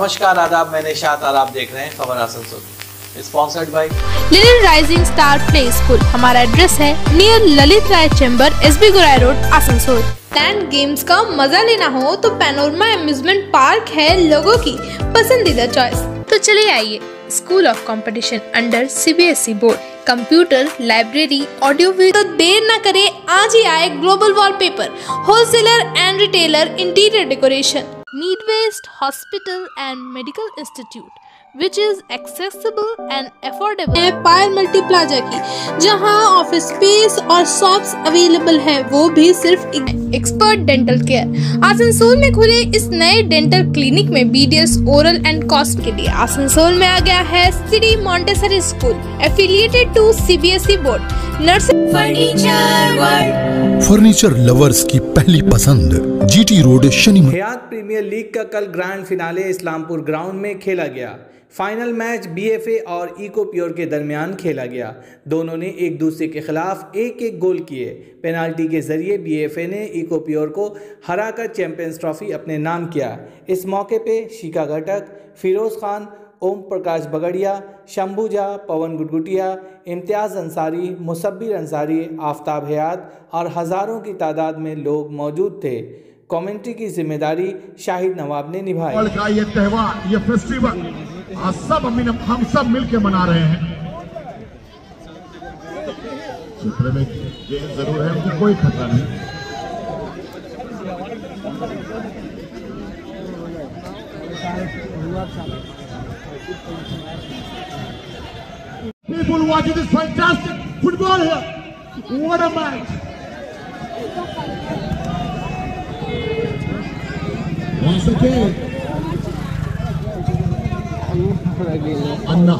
नमस्कार आदाब, मैं निशात और आप देख रहे हैं खबर Asansol. Sponsored by Little Rising Star play school. हमारा एड्रेस है near Lalit Rai chamber, SB Gorai road, Asansol. Land games का मजा लेना हो तो पैनोरमा अम्यूजमेंट पार्क है लोगों की पसंदीदा चॉइस। तो चलिए आइए, School of Competition under CBSE board, computer, library, audio video. तो देर न करें, आज ही आए Global Wallpaper, wholesaler and retailer, interior decoration, need west hospital and medical institute which is accessible and affordable है पायल मल्टी प्लाजा की, जहां ऑफिस स्पेस और शॉप्स अवेलेबल है, वो भी सिर्फ एक्सपर्ट डेंटल केयर। आसनसोल में खुले इस नए डेंटल क्लिनिक में BDS ओरल एंड कॉस्ट के लिए आसनसोल में आ गया है City Montessori School affiliated to CBSE board. Nursery furniture lovers की पहली पसंद, GT road, Shani. Hayat premier league का कल ग्रैंड फिनाले इस्लामपुर ग्राउंड में खेला गया। फाइनल मैच BFA और इको प्योर के दरमियान खेला गया। दोनों ने एक दूसरे के खिलाफ एक एक गोल किए। पेनाल्टी के जरिए BFA ने इको प्योर को हराकर चैंपियंस ट्रॉफी अपने नाम किया। इस मौके पे शिका घटक, फिरोज खान, ओम प्रकाश बगड़िया, शंभू झा, पवन गुटगुटिया, इम्तियाज़ अंसारी, मुसब्बिर अंसारी, आफ्ताब हयात और हज़ारों की तादाद में लोग मौजूद थे। कमेंट्री की जिम्मेदारी शाहिद नवाब ने निभाई। ये त्यौहार, ये फेस्टिवल आज हम सब मिलके मना रहे हैं। क्षेत्र में गेम जरूर है, उनको कोई खतरा नहीं। People watching this fantastic football here. What a match! Once again, अन्ना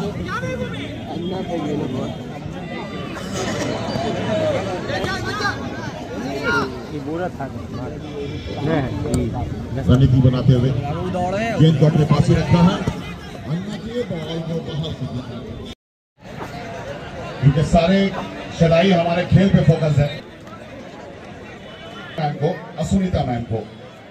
रणनीति बनाते हुए गेंद को अपने पास ही रखा है। अन्ना के बॉल को बाहर, क्योंकि सारे शदाई हमारे खेल पे फोकस है। मैम को, असुनीता मैम को,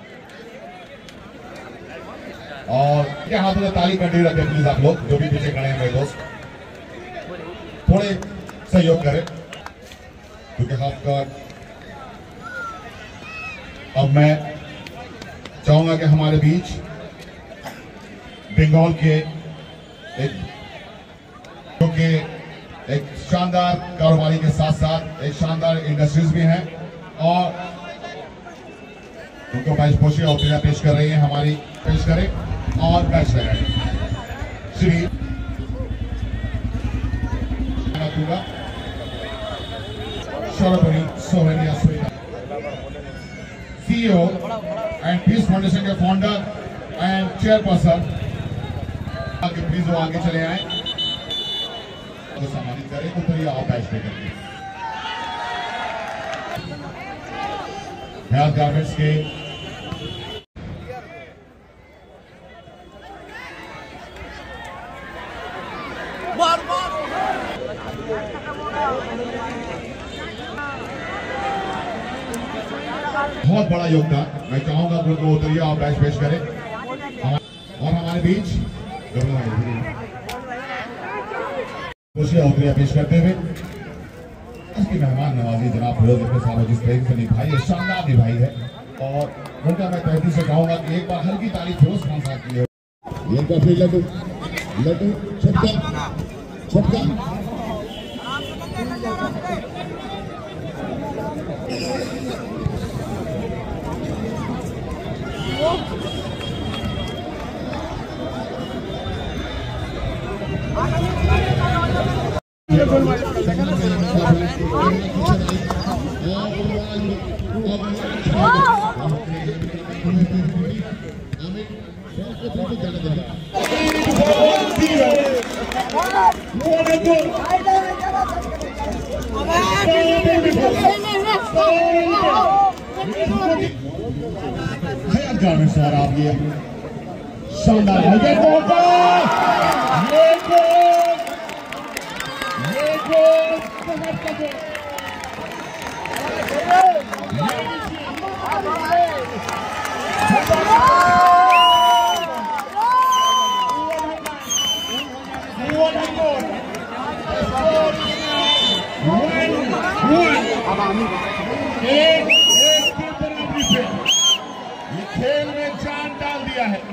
और क्या हाथों में ताली कंटिन्यू रखें प्लीज। आप लोग जो भी पीछे खड़े हैं मेरे दोस्त, थोड़े सहयोग करें, क्योंकि हाफ गार्ड। अब मैं चाहूंगा कि हमारे बीच बंगाल के क्योंकि एक शानदार कारोबारी के साथ साथ एक शानदार इंडस्ट्रीज भी हैं, और उनको मैच पोशी और पेश कर रही है, हमारी पेश करें और मैच लगाए। Shri CEO and peace foundation के फाउंडर एंड चेयरपर्सन, प्लीज वो आगे चले आए तो सम्मानित करें। तो आप मैच करके हयात गारमेंट्स के बहुत बड़ा योगदान। मैं चाहूंगा गुरु उतरिया और मैच पेश करें, और हमारे बीच खुशियां उतरिया पेश करते हुए उसकी मेहमान नवाजी जनाब फिरोज साहब जिस तरीके से निभाई है, शानदार निभाई है, और उनका मैं तहती से कहूंगा कि एक बार हल्की तारीफ फिरोज खान साहब की है। लड्डू लड्डू छक्का छक्का सर आप ये शानदार एक की बराबरी पे ये खेल में जान डाल दिया है।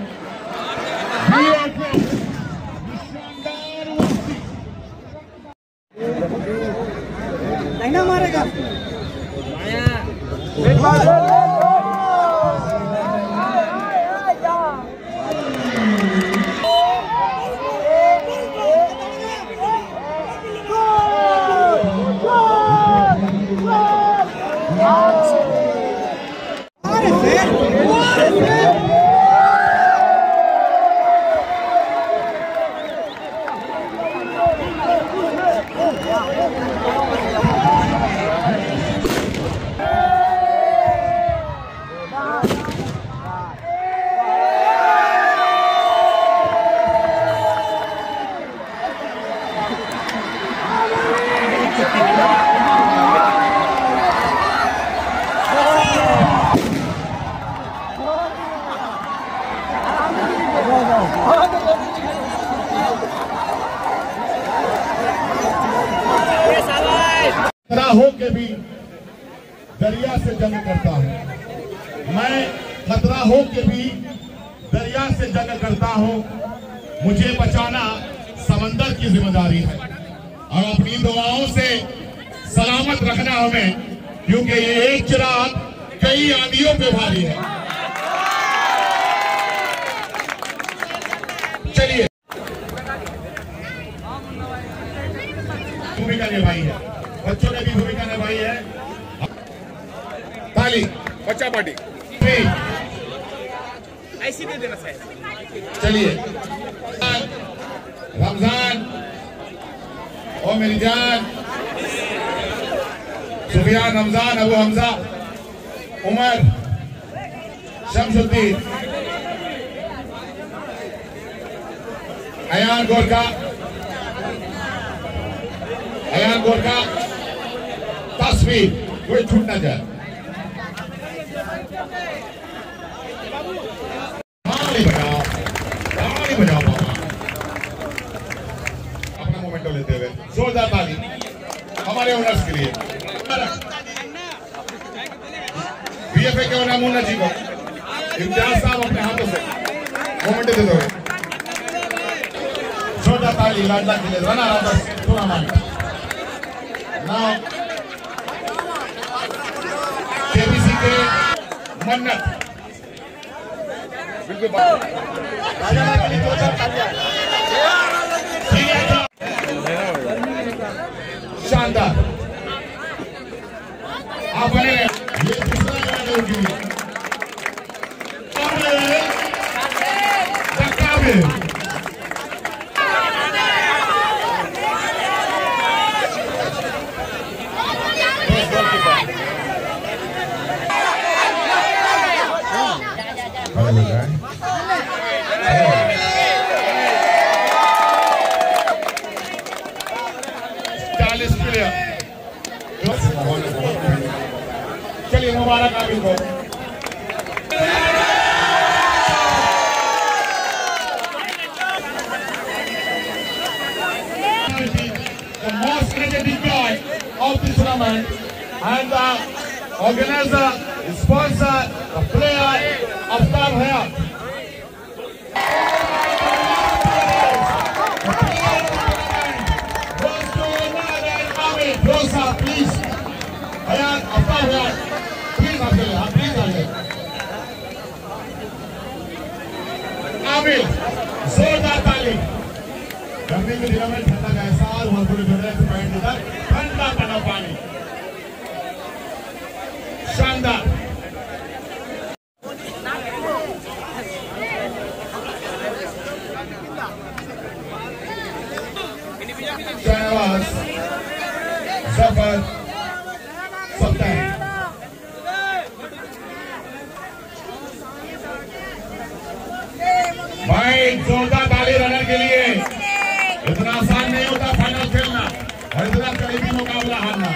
शानदार वापसी नहीं ना मारेगा। खतरा हो के भी दरिया से जंग करता हूं। मैं खतरा हो के भी दरिया से जंग करता हूं। मुझे बचाना समंदर की जिम्मेदारी है और अपनी दुआओं से सलामत रखना हमें, क्योंकि ये एक चिराग कई आंधियों पे भारी है। चलिए, भूमिका निभाई है, बच्चों ने भी भूमिका निभाई है। ताली बच्चा पार्टी ऐसी दे देना चाहिए। चलिए, रमजान ओ मेरी जान, सुफियान, रमजान, अबू हमजा, उमर, शमसुद्दीन, अयान गोरखा, अयान गोरखा, तस्वीर कोई छूट ना जाए। ताली बजाओ बाबा, अपना मोमेंटो लेते हुए जोरदार ताली हमारे ओनर्स के लिए। बीएफए के ओनर मुन्ना जी को इम्तियाज साहब अपने हाथों से मोमेंटो देते हुए जोरदार ताली लाडला के लिए। रना रामदास टूर्नामेंट नाउ केबीसी के मन्नत बिल्कुल शानदार। आप बने ये दूसरा चलिए मुबारक आबिद को। The most energetic guy of this tournament and the organizer, the sponsor, the player, Aftab Hayat. Please, Hayat, Aftab Hayat, please आगे, please आगे। आमिर, जोरदार ताली। गर्मी के दिनों में ठंडा का एहसास हुआ, पूरे जोड़े से पैंट इधर ठंडा बना पानी, शानदार। शहनाज, जफर, सत्ता भाई, जोरदार ताली रनर के लिए। इतना आसान नहीं होता फाइनल खेलना और इतना करीबी मुकाबला हारना।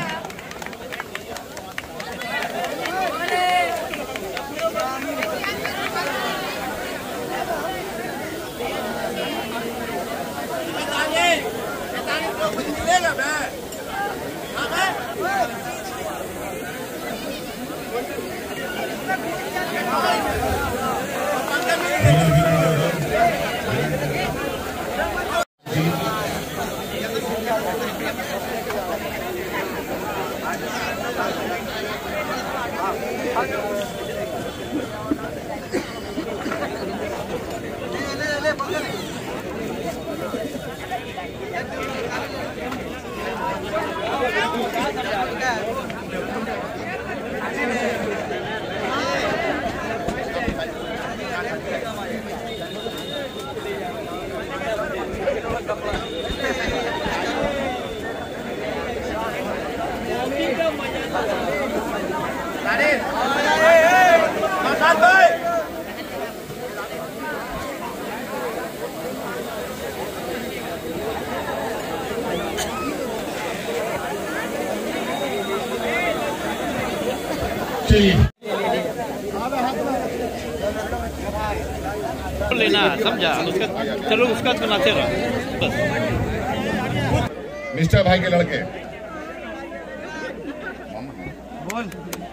लेना समझा उसका, चलो उसका सुनाते रहो बस। मिस्टर भाई के लड़के बोल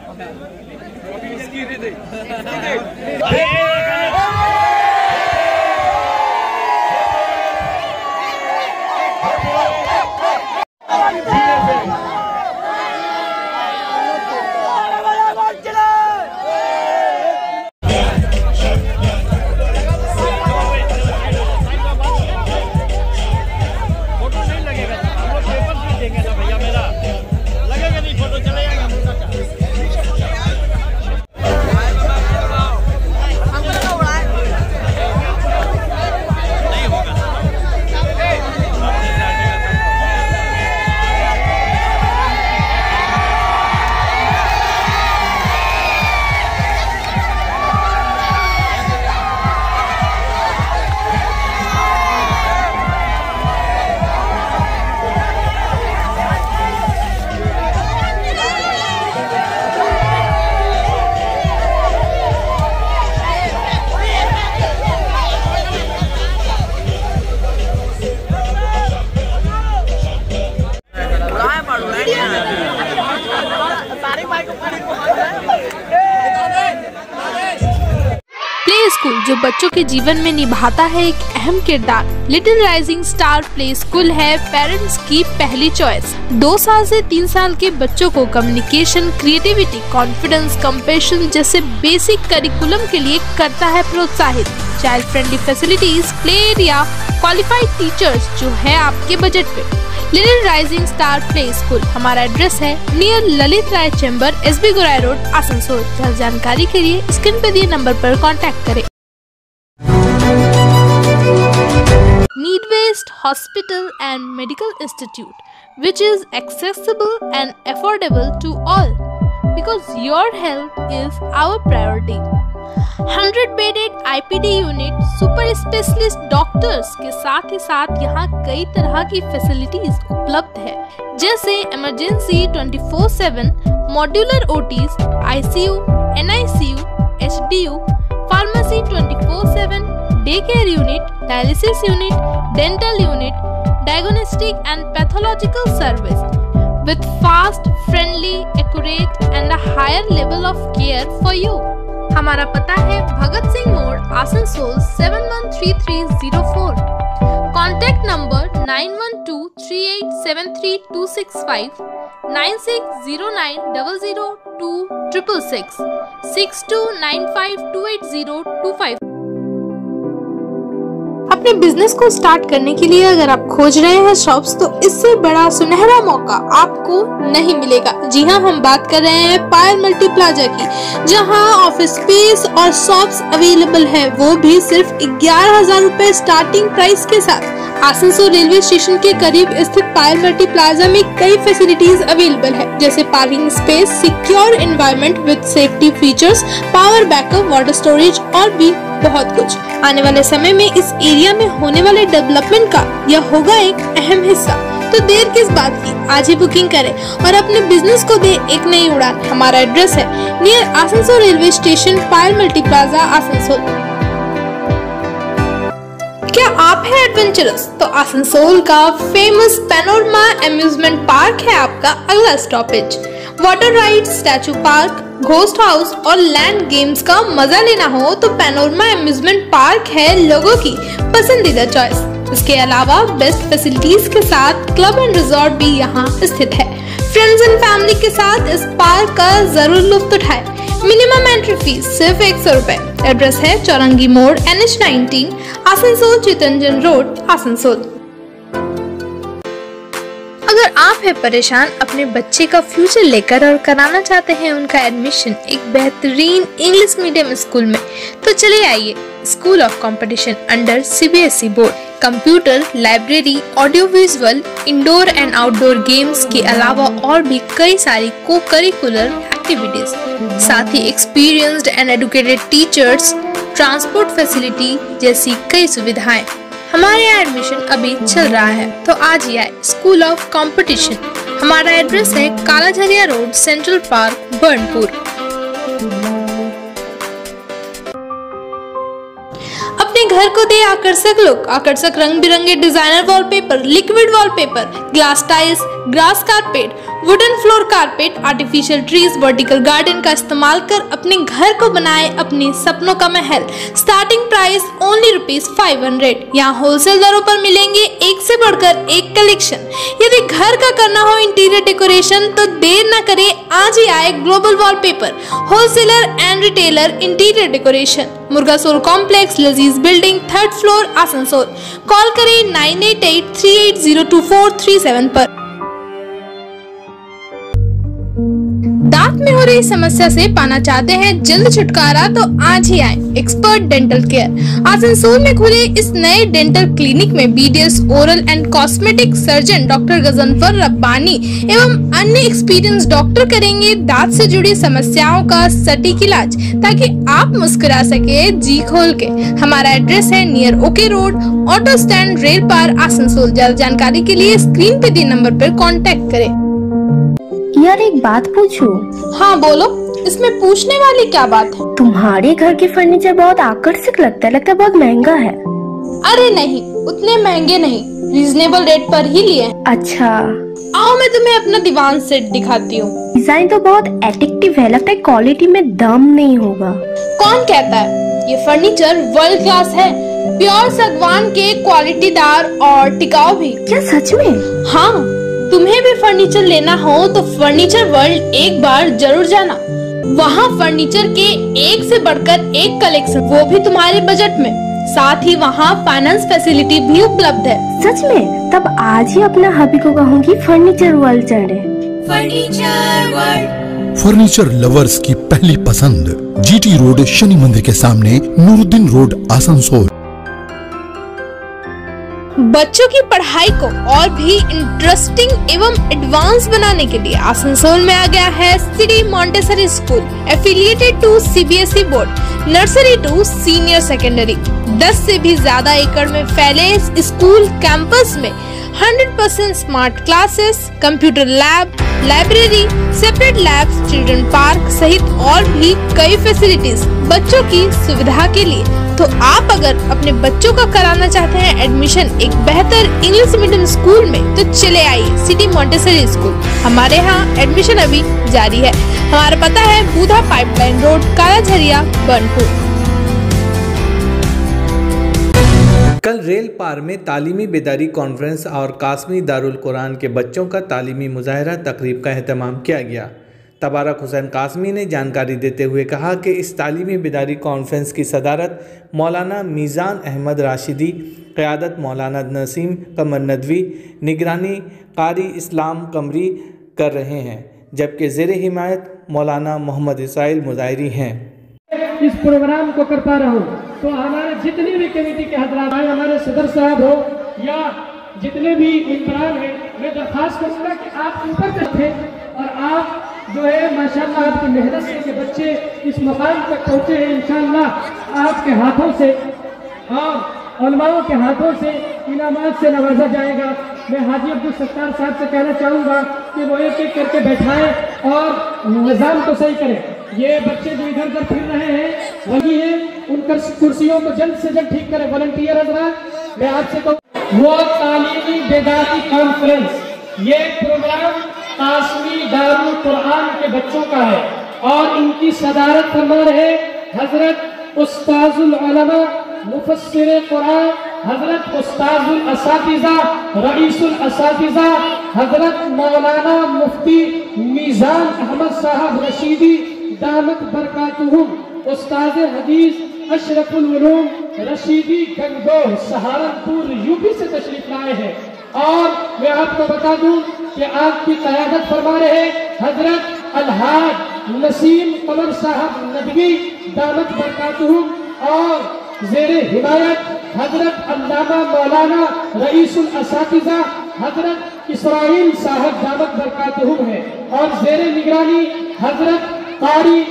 स्कूल जो बच्चों के जीवन में निभाता है एक अहम किरदार। Little Rising Star play school है पेरेंट्स की पहली चॉइस। 2 साल से 3 साल के बच्चों को कम्युनिकेशन, क्रिएटिविटी, कॉन्फिडेंस, कंपैशन जैसे बेसिक करिकुलम के लिए करता है प्रोत्साहित। Child friendly facilities, play area, qualified teachers जो है आपके बजट पे। Little Rising Star play school, हमारा एड्रेस है near Lalit Rai chamber, SB Gorai road, Asansol. ज्यादा जानकारी के लिए स्क्रीन पे दिए नंबर पर कांटेक्ट करें। Need-based Hospital and Medical Institute, which is accessible and affordable to all, because your health is our priority. 100-bedded IPD unit, super specialist doctors के साथ ही साथ यहाँ कई तरह की फैसिलिटीज उपलब्ध है, जैसे emergency 24/7, modular OTs, ICU, NICU, HDU, pharmacy 24/7, day care unit, dialysis unit, dental unit, diagnostic and pathological service with fast, friendly, accurate and a higher level of care for you. हमारा पता है भगत सिंह मोड़, Asansol 713304। Contact number 9123873265, 9609002666, 6295280255। अपने business को start करने के लिए अगर आप खोज रहे हैं शॉप्स, तो इससे बड़ा सुनहरा मौका आपको नहीं मिलेगा। जी हाँ, हम बात कर रहे हैं पायल मल्टी प्लाजा की, जहाँ ऑफिस स्पेस और शॉप्स अवेलेबल है, वो भी सिर्फ 11,000 रुपए स्टार्टिंग प्राइस के साथ। आसनसोल रेलवे स्टेशन के करीब स्थित पायल मल्टी प्लाजा में कई फैसिलिटीज अवेलेबल है, जैसे parking space, secure environment with safety features, power backup, water storage और भी बहुत कुछ। आने वाले समय में इस एरिया में होने वाले डेवलपमेंट का यह होगा एक अहम हिस्सा। तो देर किस बात की, आज ही बुकिंग करें और अपने बिजनेस को दे एक नई उड़ान। हमारा एड्रेस है near Asansol railway station, Payal multi plaza, Asansol. क्या आप हैं एडवेंचरस? तो आसनसोल का फेमस पैनोरमा एम्यूजमेंट पार्क है आपका अगला stoppage. Water ride, statue park, ghost house और लैंड गेम्स का मजा लेना हो तो पैनोरमा एम्यूजमेंट पार्क है लोगों की पसंदीदा चॉइस। इसके अलावा बेस्ट फैसिलिटीज के साथ क्लब एंड रिजॉर्ट भी यहाँ स्थित है। फ्रेंड्स एंड फैमिली के साथ इस पार्क का जरूर लुत्फ उठाएं। मिनिमम एंट्री फीस सिर्फ 100 रुपए। एड्रेस है चौरंगी मोड़, NH19, आसनसोल, चितरंजन रोड, आसनसोल। अगर आप है परेशान अपने बच्चे का फ्यूचर लेकर और कराना चाहते हैं उनका एडमिशन एक बेहतरीन इंग्लिश मीडियम स्कूल में, तो चले आइए School of Competition under CBSE board. Computer, library, audio visual, indoor and outdoor games के अलावा और भी कई सारी को करिकुलर एक्टिविटीज, साथ ही experienced and educated teachers, transport facility जैसी कई सुविधाएं। हमारे यहाँ एडमिशन अभी चल रहा है, तो आज ही आए स्कूल ऑफ कंपटीशन। हमारा एड्रेस है Kalajharia road, central park, Burnpur. अपने घर को दे आकर्षक लुक। आकर्षक रंग बिरंगे designer wallpaper, liquid wallpaper, glass tiles, grass carpet, wooden floor carpet, artificial trees, vertical garden का इस्तेमाल कर अपने घर को बनाए अपने सपनों का महल। Starting price only ₹500। यहाँ होलसेल दरों पर मिलेंगे एक से बढ़कर एक कलेक्शन। यदि घर का करना हो इंटीरियर डेकोरेशन तो देर न करे, आज ही आए Global Wallpaper, wholesaler and retailer interior decoration, Murgasol complex, Lazeez building, 3rd floor, Asansol. Call करें 9883802437 पर। दांत में हो रही समस्या से पाना चाहते हैं जल्द छुटकारा तो आज ही आए एक्सपर्ट डेंटल केयर। आसनसोल में खुले इस नए डेंटल क्लिनिक में BDS oral and cosmetic surgeon doctor Ghazanfar Rabbani एवं अन्य एक्सपीरियंस डॉक्टर करेंगे दांत से जुड़ी समस्याओं का सटीक इलाज, ताकि आप मुस्कुरा सके जी खोल के। हमारा एड्रेस है near OK road, auto stand, rail पार, आसनसोल। ज्यादा जानकारी के लिए स्क्रीन पे दिए नंबर पर कॉन्टेक्ट करें। यार एक बात पूछूं? हाँ बोलो, इसमें पूछने वाली क्या बात है? तुम्हारे घर के फर्नीचर बहुत आकर्षक लगता है बहुत महंगा है। अरे नहीं, उतने महंगे नहीं, रीजनेबल रेट पर ही लिए। अच्छा, आओ मैं तुम्हें अपना दीवान सेट दिखाती हूँ। डिजाइन तो बहुत एट्रैक्टिव है, लगता है क्वालिटी में दम नहीं होगा। कौन कहता है? ये फर्नीचर वर्ल्ड क्लास है, प्योर सागवान के, क्वालिटीदार और टिकाऊ भी। क्या सच में? हाँ, तुम्हें भी फर्नीचर लेना हो तो फर्नीचर वर्ल्ड एक बार जरूर जाना। वहाँ फर्नीचर के एक से बढ़कर एक कलेक्शन, वो भी तुम्हारे बजट में। साथ ही वहाँ फाइनेंस फैसिलिटी भी उपलब्ध है। सच में? तब आज ही अपना हबी को कहूँगी फर्नीचर वर्ल्ड चढ़े। फर्नीचर वर्ल्ड, फर्नीचर लवर्स की पहली पसंद, GT रोड, शनि मंदिर के सामने, नूरुद्दीन रोड, आसनसोल। बच्चों की पढ़ाई को और भी इंटरेस्टिंग एवं एडवांस बनाने के लिए आसनसोल में आ गया है City Montessori School, affiliated to CBSE board, nursery to senior secondary. 10 से भी ज्यादा एकड़ में फैले इस स्कूल कैंपस में 100% smart classes, computer lab, library, separate labs, children park सहित और भी कई फैसिलिटीज बच्चों की सुविधा के लिए। तो आप अगर अपने बच्चों का कराना चाहते हैं एडमिशन एक बेहतर इंग्लिश मीडियम स्कूल में, तो चले आइए सिटी मॉन्टेसरी स्कूल। हमारे यहाँ एडमिशन अभी जारी है। हमारा पता है बूधा पाइपलाइन रोड, कालाझरिया, बर्नपुर। कल रेल पार में तालीमी बेदारी कॉन्फ्रेंस और कासमी दारुल कुरान के बच्चों का तालीमी मुजाहरा तकरीब का एहतमाम किया गया। तबारक हुसैन कासमी ने जानकारी देते हुए कहा कि इस तालीमी बेदारी कॉन्फ्रेंस की सदारत मौलाना मीज़ान अहमद राशिदी, क़यादत मौलाना नसीम कमर नदवी, निगरानी कारी इस्लाम कमरी कर रहे हैं, जबकि ज़ेर हिमायत मौलाना मोहम्मद इस्माइल मुजाहिरी हैं। इस प्रोग्राम को करता रहूं, तो हमारे जितनी भी कमेटी के हजरात, हमारे सदर साहब हो या जितने भी इमरान हैं, मैं दरख्वास्त करूँगा कि आप ऊपर रखें और आप जो है माशाल्लाह आपकी मेहनत से के बच्चे इस मकाम तक पहुँचे हैं। इंशाअल्लाह आपके हाथों से और उलमाओं के हाथों से इनामात से नवाजा जाएगा। मैं हाजी अब्दुल सत्तार साहब से कहना चाहूँगा कि वो एक एक करके बैठाएं और निज़ाम को सही करें। ये बच्चे जो इधर उधर फिर रहे हैं वही है, उनकर कुर्सियों को जल्द से जल्द ठीक करें। वॉलंटियर हजरात मैं आपसे कहूँ वो तालीमी बेदारी कॉन्फ्रेंस, ये प्रोग्राम कासमी दारुल कुरान के बच्चों का है और इनकी सदारत फरमा रहे हजरत उस्ताजुल उलमा मुफस्सिर कुरान, हजरत उस्ताजुल असातिज़ा रईसुल असातिज़ा हजरत मौलाना मुफ्ती मीज़ान अहमद साहब रशीदी दामत बरकातुहुम, उस्ताद हदीस अशरफुल उलूम रशीदी गंगोह सहारनपुर यूपी से तशरीफ लाए हैं। और मैं आपको बता दूं कि आपकी क़यादत फरमा रहे हजरत अलहाज नसीम कमर साहब नदवी दामत बरकातुहुम और ज़ेरे हिदायत हजरत अल्लामा मौलाना रईसुल असातिज़ा हजरत इस्राइल साहब दामत बरकातुहुम है और ज़ेरे निगरानी हजरत कारी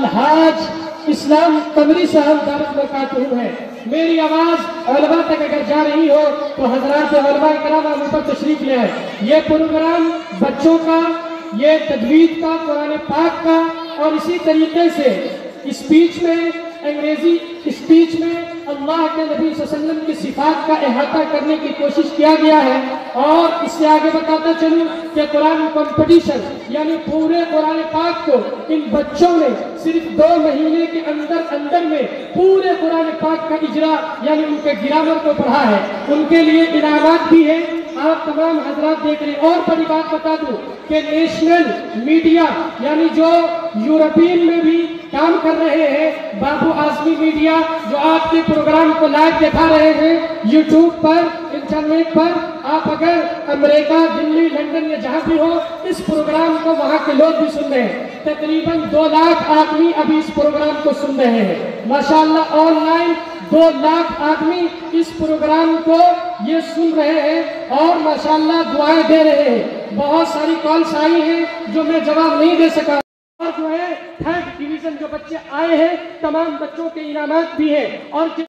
अलहाज इस्लाम कमरी साहब दामत बरकातुहुम है। मेरी आवाज उलमा तक अगर जा रही हो तो हजरात उलमा किराम आप ऊपर तशरीफ ले आए। ये प्रोग्राम बच्चों का, ये तजवीद का, कुरान पाक का और इसी तरीके से स्पीच में, अंग्रेजी स्पीच में अल्लाह के नबी सल्लल्लाहु अलैहि वसल्लम की सिफात का अहाता करने की कोशिश किया गया है। और इससे आगे बताता चलूं कि कुरान कंपटीशन यानी पूरे कुरान पाक को इन बच्चों ने सिर्फ 2 महीने के अंदर में पूरे कुरान पाक का इजरा यानी उनके ग्रामर को पढ़ा है। उनके लिए इनामात भी है, आप तमाम हजरात देख रहे हैं। और बड़ी बात बता दूं कि नेशनल मीडिया यानी जो यूरोपियन में भी काम कर रहे हैं, बाबू आजमी मीडिया जो आपके प्रोग्राम को लाइव दिखा रहे हैं यूट्यूब पर, इंटरनेट पर, आप अगर अमेरिका, दिल्ली, लंदन या जहां भी हो इस प्रोग्राम को वहां के लोग भी सुन रहे हैं। तकरीबन 2 लाख आदमी अभी इस प्रोग्राम को सुन रहे हैं माशाल्लाह। ऑनलाइन 2 लाख आदमी इस प्रोग्राम को ये सुन रहे हैं और माशाल्लाह दुआएं दे रहे हैं। बहुत सारी कॉल्स आई हैं जो मैं जवाब नहीं दे सका। और जो है 3rd डिवीजन जो बच्चे आए हैं तमाम बच्चों के इनामात भी हैं और